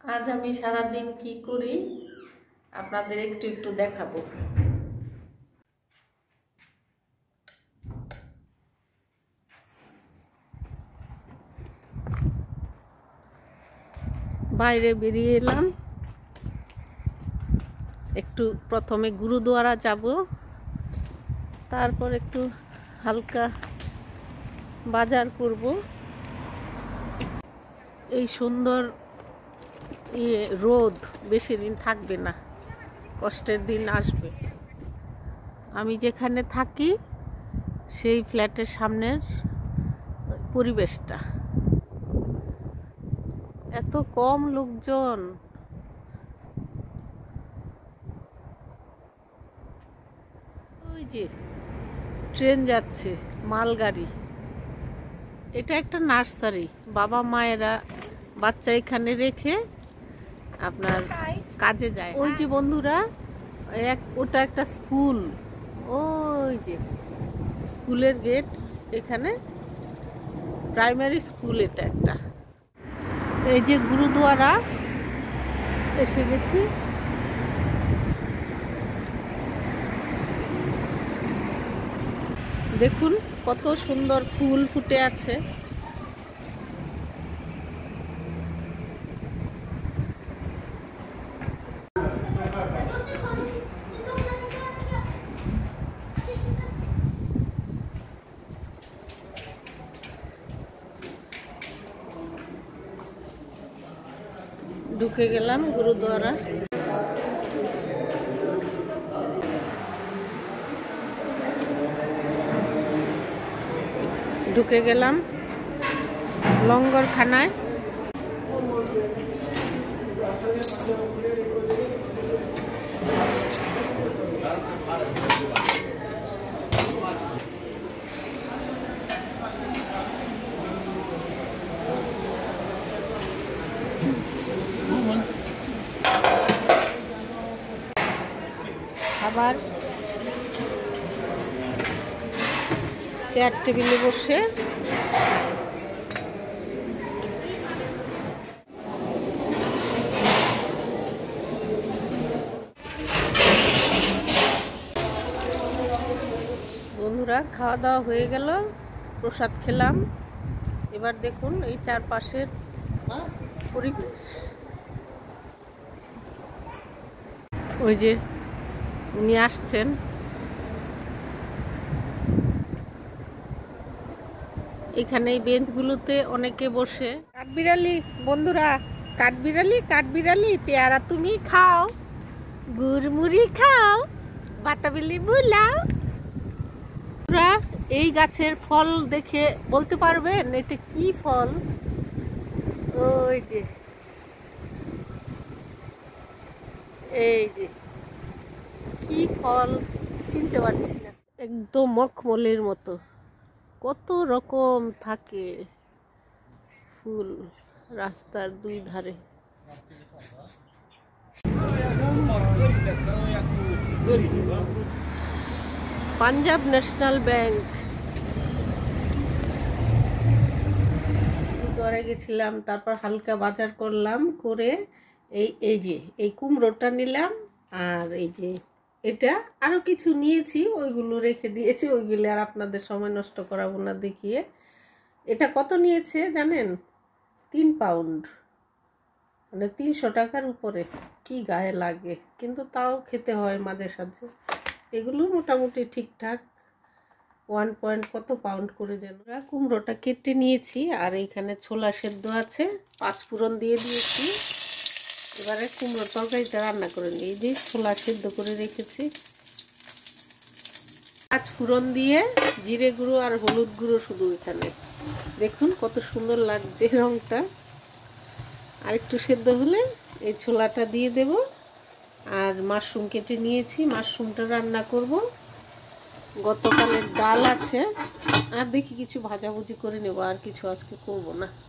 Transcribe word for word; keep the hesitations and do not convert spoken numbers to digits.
আজ আমি সারা দিন কি করি আপনাদের একটু একটু দেখাবো। বাইরে বেরিয়ে এলাম, একটু প্রথমে গুরুদুয়ারা যাব, তারপর একটু হালকা বাজার করব। এই সুন্দর ইয়ে রোদ বেশি দিন থাকবে না, কষ্টের দিন আসবে। আমি যেখানে থাকি সেই ফ্ল্যাটের সামনের পরিবেশটা এত কম লোকজন, ওই যে ট্রেন যাচ্ছে, মালগাড়ি। এটা একটা নার্সারি, বাবা মায়েরা বাচ্চা এখানে রেখে আপনার কাজে যায়। ওই যে বন্ধুরা, এক ওটা একটা স্কুল, ওই যে স্কুলের গেট, এখানে প্রাইমারি স্কুল। এটা একটা, এই যে গুরুদুয়ারা এসে গেছি। দেখুন কত সুন্দর ফুল ফুটে আছে। ঢুকে গেলাম গুরুদুয়ারা। ঢুকে গেলাম লঙ্গরখানায়। আবার চেয়ার টেবিলে বসে বন্ধুরা, খাওয়া দাওয়া হয়ে গেল, প্রসাদ খেলাম। এবার দেখুন এই চারপাশের পরিবেশ। ওই যে উনি আসছেন, এখানে এই বেঞ্চগুলোতে অনেকে বসে। কাঠবিড়ালি বন্ধুরা, কাঠবিড়ালি কাঠবিড়ালি পেয়ারা তুমি খাও, গুড়মুড়ি খাও, বাতাবিলি বুলাও। এই গাছের ফল দেখে বলতে পারবেন এটা কি ফল? ওই যে এই যে কি ফল চিনতে পারছি না, একদম মখমলের মতো। কত রকম থাকে ফুল রাস্তার দুই ধারে। Punjab national bank. গুরুদুয়ারে গেছিলাম, তারপর হালকা বাজার করলাম, করে এই এই যে এই কুমড়োটা নিলাম, আর এই যে এটা আরো কিছু নিয়েছি, ওইগুলো রেখে দিয়েছি। ওইগুলো আর আপনাদের সময় নষ্ট করাবো না দেখিয়ে। এটা কত নিয়েছে জানেন? তিন পাউন্ড, মানে তিনশো টাকার উপরে। কি গায়ে লাগে, কিন্তু তাও খেতে হয় মাঝে সাঝে। এগুলো মোটামুটি ঠিকঠাক। ওয়ান পয়েন্ট কত পাউন্ড করে যেন। কুমড়োটা কেটে নিয়েছি, আর এইখানে ছোলা সেদ্ধ আছে, পাঁচ ফোড়ন দিয়ে দিয়েছি। এবারে কুমড়োর তরকারিটা রান্না করে নিই। যে ছোলা সেদ্ধ করে রেখেছি, পাঁচ ফোড়ন দিয়ে জিরে গুঁড়ো আর হলুদ গুঁড়ো শুধু এখানে। দেখুন কত সুন্দর লাগছে রংটা। আর একটু সেদ্ধ হলে এই ছোলাটা দিয়ে দেব। আর মাশরুম কেটে নিয়েছি, মাশরুমটা রান্না করব। গতকালের ডাল আছে, আর দেখি কিছু ভাজাভুজি করে নেব, আর কিছু আজকে করব না।